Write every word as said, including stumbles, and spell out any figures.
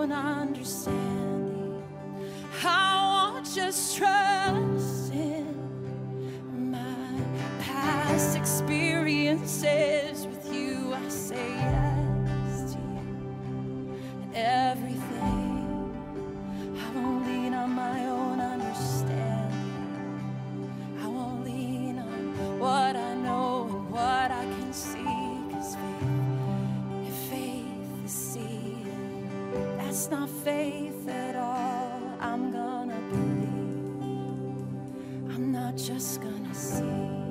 own understanding. I won't just trust in my past experiences. With you, I say yes to you and everything. I won't lean on my own understanding. I won't lean on what I know and what I can see. 'Cause faith, if faith is seeing, that's not faith at all. I'm gonna believe. I'm not just gonna see.